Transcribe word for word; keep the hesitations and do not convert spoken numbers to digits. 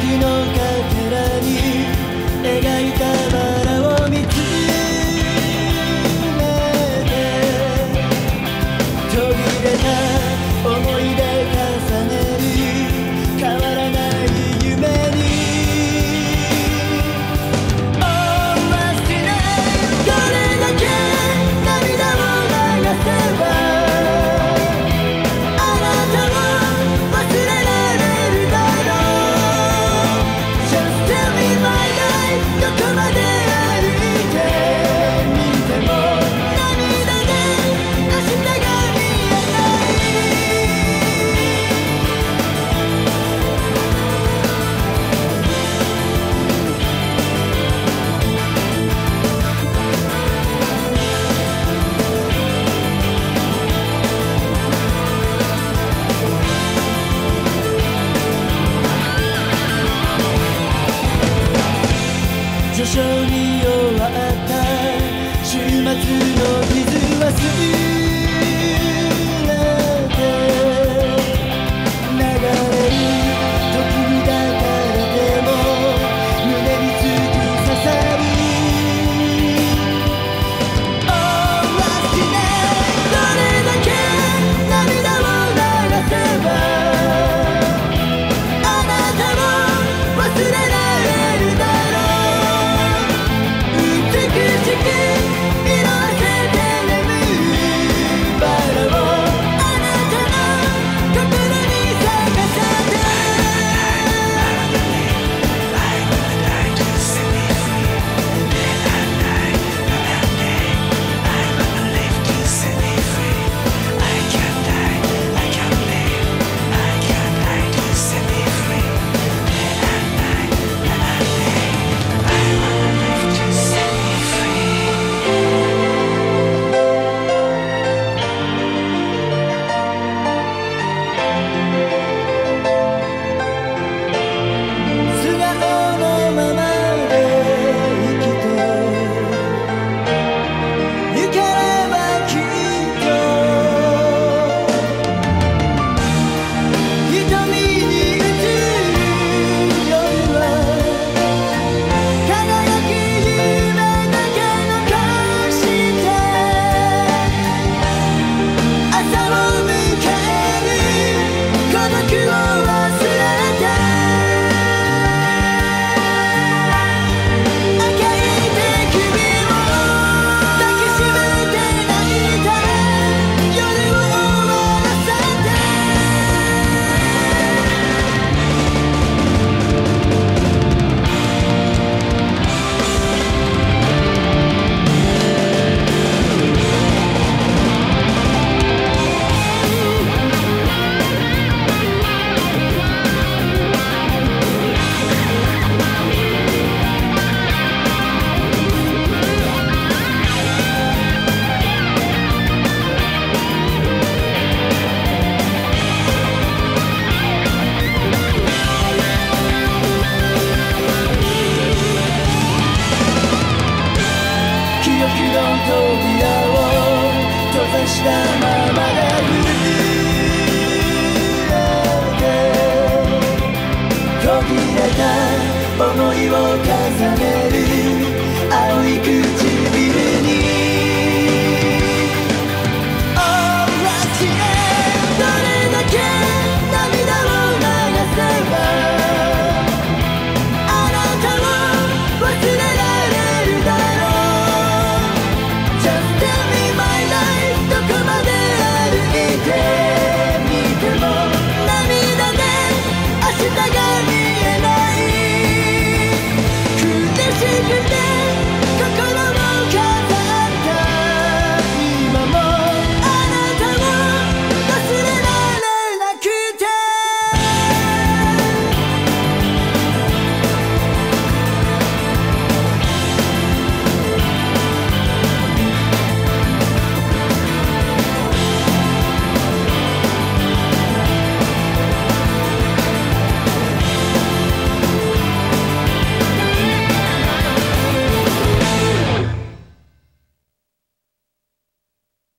のかけらに描いたバラを見つめて、途切れた思い出重ねる変わらない夢に終わってない。どれだけ涙を流せばあなたを忘れられるだろう。 Just tell me my life どこまで歩いてみても涙で明日が見えない。序章に終わった週末の傷は過ぎ流れる時に抱かれても胸に突き刺さる。終わってない。どれだけ涙を流せばあなたを忘れられるだろう。美しく色あせて眠るバラをあなたの心に咲かせて。素顔のままで生きてゆければきっと瞳に映る夜は輝く夢だけ残して朝を迎える孤独を忘れて赤い手首を抱きしめて泣いた夜を終わらせて。記憶の扉を閉ざしたままで震えて途切れた